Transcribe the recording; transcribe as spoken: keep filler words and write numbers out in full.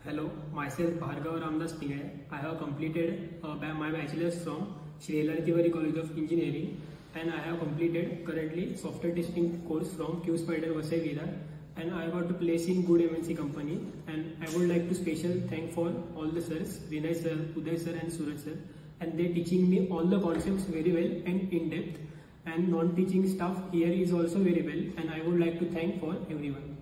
Hello, myself Bhargav Ramdas Tingay. I have completed uh, my bachelor's from Sri Lalatiwari College of Engineering, and I have completed currently software testing course from QSpider Vasai Virar, and I got to place in good M N C company. And I would like to special thank for all the sirs, Vinay sir, Uday sir and Suraj sir, and they teaching me all the concepts very well and in depth, and non-teaching staff here is also very well, and I would like to thank for everyone.